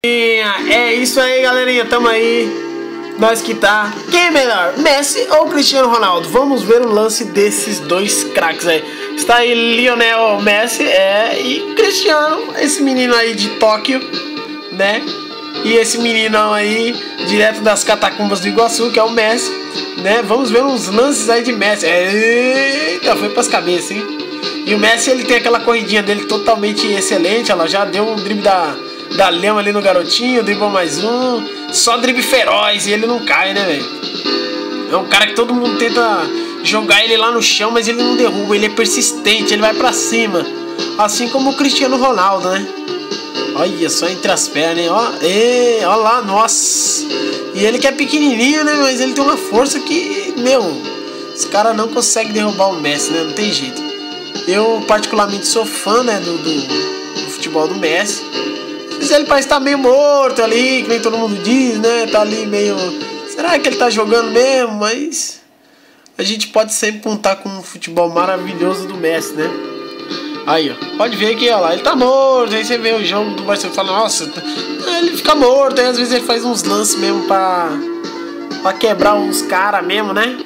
É isso aí, galerinha, tamo aí. Nós que tá. Quem é melhor, Messi ou Cristiano Ronaldo? Vamos ver o lance desses dois craques aí. Está aí Lionel Messi e Cristiano, esse menino aí de Tóquio, né? E esse menino aí, direto das catacumbas do Iguaçu, que é o Messi, né? Vamos ver uns lances aí de Messi. Eita, foi pras cabeças, hein? E o Messi, ele tem aquela corridinha dele totalmente excelente. Ela já deu um drible da lema ali no garotinho, drible mais um. Só drible feroz e ele não cai, né, velho? É um cara que todo mundo tenta jogar ele lá no chão, mas ele não derruba. Ele é persistente, ele vai pra cima. Assim como o Cristiano Ronaldo, né? Olha só entre as pernas, hein? Ó lá, nossa. E ele que é pequenininho, né? Mas ele tem uma força que, meu, esse cara não consegue derrubar o Messi, né? Não tem jeito. Eu particularmente sou fã, né, do futebol do Messi. Mas ele parece estar meio morto ali, que nem todo mundo diz, né? Tá ali meio... Será que ele tá jogando mesmo? Mas a gente pode sempre contar com um futebol maravilhoso do Messi, né? Aí, ó, pode ver que, ó lá, ele tá morto. Aí você vê o jogo do Barcelona e fala, nossa, ele fica morto. Aí às vezes ele faz uns lances mesmo pra quebrar uns caras mesmo, né?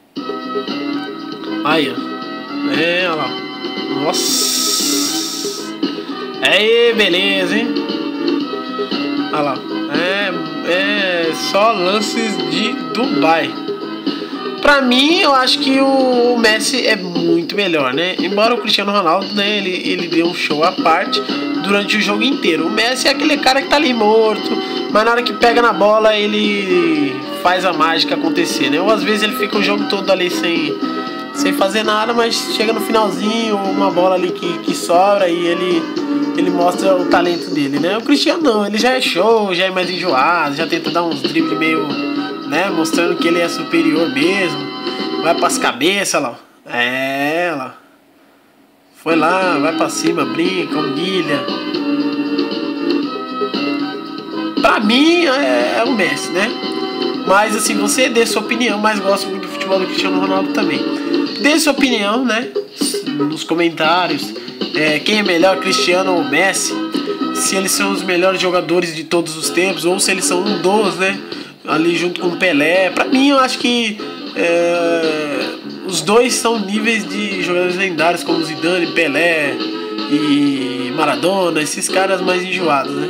Aí, ó. Olha lá. Nossa. Aí, beleza, hein? Olha lá. Só lances de Dubai. Pra mim, eu acho que o Messi é muito melhor, né? Embora o Cristiano Ronaldo, né, ele deu um show à parte durante o jogo inteiro. O Messi é aquele cara que tá ali morto, mas na hora que pega na bola, ele faz a mágica acontecer, né? Ou às vezes ele fica o jogo todo ali sem fazer nada, mas chega no finalzinho, uma bola ali que sobra e ele mostra o talento dele, né? O Cristiano não, ele já é show, já é mais enjoado, já tenta dar uns dribles meio... né, mostrando que ele é superior mesmo. Vai pras cabeças, lá. Lá. Foi lá, vai pra cima, brinca, humilha. Pra mim é o Messi, né? Mas assim, você dê sua opinião, mas gosto muito do futebol do Cristiano Ronaldo também. Dê sua opinião, né, nos comentários. Quem é melhor, Cristiano ou Messi? Se eles são os melhores jogadores de todos os tempos, ou se eles são um dos, né, ali junto com o Pelé. Pra mim, eu acho que os dois são níveis de jogadores lendários, como Zidane, Pelé e Maradona, esses caras mais enjoados, né?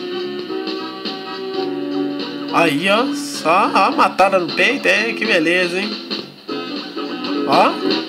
Aí, ó, só a matada no peito, que beleza, hein? Ó,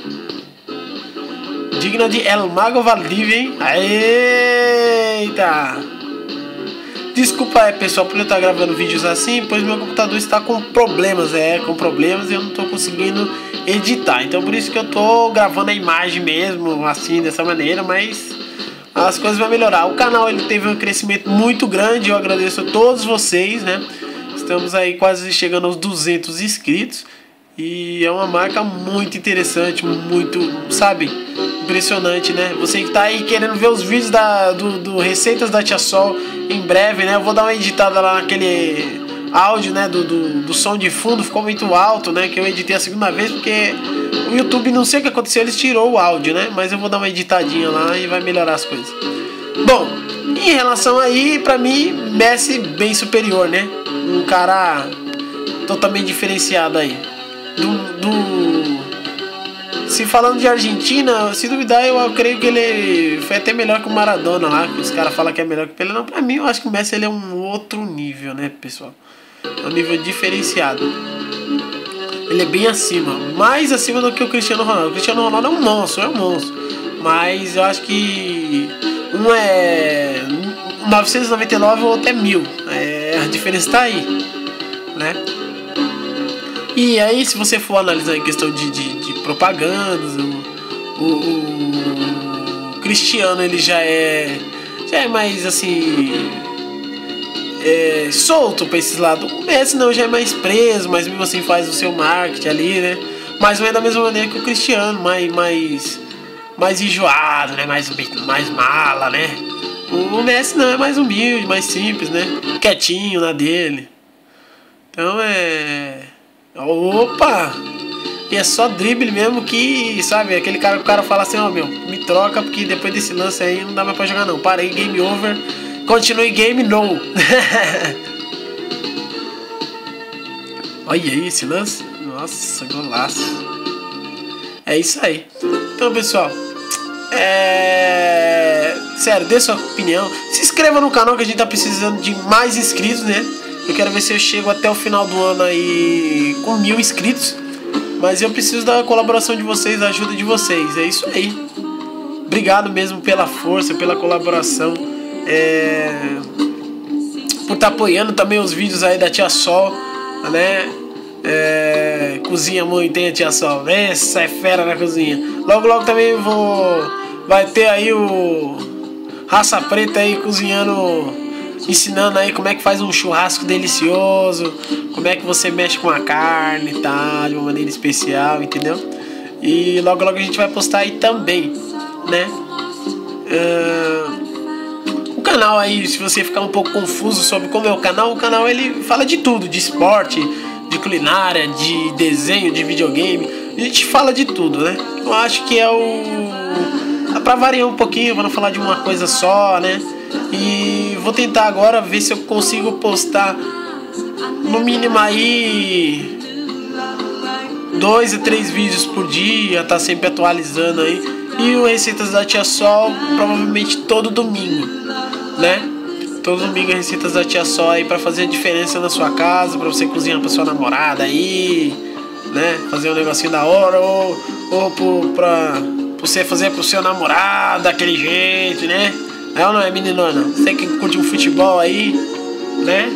digna de El Mago Valdivia, hein? Eita! Desculpa aí, pessoal, por eu estar gravando vídeos assim, pois meu computador está com problemas, e eu não estou conseguindo editar. Então por isso que eu estou gravando a imagem mesmo, assim, dessa maneira, mas as coisas vão melhorar. O canal, ele teve um crescimento muito grande, eu agradeço a todos vocês, né? Estamos aí quase chegando aos 200 inscritos e é uma marca muito interessante, muito, sabe, impressionante, né? Você que tá aí querendo ver os vídeos do Receitas da Tia Sol, em breve, né? Eu vou dar uma editada lá naquele áudio, né? Do som de fundo, ficou muito alto, né? Que eu editei a segunda vez, porque o YouTube, não sei o que aconteceu, eles tirou o áudio, né? Mas eu vou dar uma editadinha lá e vai melhorar as coisas. Bom, em relação aí, pra mim, Messi bem superior, né? Um cara totalmente diferenciado aí. Se falando de Argentina, se duvidar, eu creio que ele foi até melhor que o Maradona lá, que os caras falam que é melhor que o Pelé. Não, pra mim, eu acho que o Messi, ele é um outro nível, né, pessoal? É um nível diferenciado. Ele é bem acima, mais acima do que o Cristiano Ronaldo. O Cristiano Ronaldo é um monstro, mas eu acho que um é 999 e o outro é 1000. A diferença tá aí, né? E aí, se você for analisar em questão de propagandas, o Cristiano, ele já é mais assim, solto pra esses lados. O Messi não, já é mais preso, mas mesmo assim faz o seu marketing ali, né? Mas não é da mesma maneira que o Cristiano, mais enjoado, né? Mais mala, né? O Messi não, é mais humilde, mais simples, né? Quietinho na dele. Então opa! E é só drible mesmo que, sabe, aquele cara que o cara fala assim, ó, meu, me troca porque depois desse lance aí não dá mais pra jogar não. Parei, game over. Continue game, não. Olha aí esse lance. Nossa, golaço. É isso aí. Então, pessoal, sério, dê sua opinião. Se inscreva no canal que a gente tá precisando de mais inscritos, né? Eu quero ver se eu chego até o final do ano aí com 1000 inscritos. Mas eu preciso da colaboração de vocês, da ajuda de vocês. É isso aí. Obrigado mesmo pela força, pela colaboração. Por estar apoiando também os vídeos aí da Tia Sol, né? Cozinha muito, hein, a Tia Sol, né? Essa é fera na cozinha. Logo, logo também vai ter aí o Raça Preta aí cozinhando, ensinando aí como é que faz um churrasco delicioso, como é que você mexe com a carne e tal, de uma maneira especial, entendeu? E logo, logo a gente vai postar aí também, né? O canal aí, se você ficar um pouco confuso sobre como é o canal ele fala de tudo, de esporte, de culinária, de desenho, de videogame. A gente fala de tudo, né? Eu acho que pra variar um pouquinho, pra não falar de uma coisa só, né? E vou tentar agora ver se eu consigo postar no mínimo aí 2 a 3 vídeos por dia, tá sempre atualizando aí. E o Receitas da Tia Sol provavelmente todo domingo, né? Todo domingo Receitas da Tia Sol aí pra fazer a diferença na sua casa, pra você cozinhar pra sua namorada aí, né? Fazer um negocinho da hora, ou pra você fazer pro seu namorado daquele jeito, né? É ou não é, meninona? Você que curte um futebol aí, né?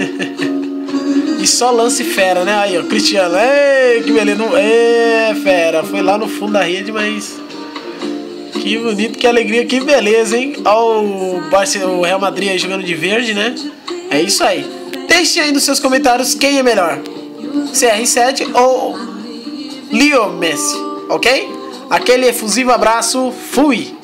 E só lance fera, né? Aí, ó, Cristiano. Ei, que beleza. Fera. Foi lá no fundo da rede, mas... Que bonito, que alegria, que beleza, hein? Ó, o Real Madrid aí jogando de verde, né? É isso aí. Deixe aí nos seus comentários quem é melhor, CR7 ou Leo Messi, ok? Aquele efusivo abraço, fui!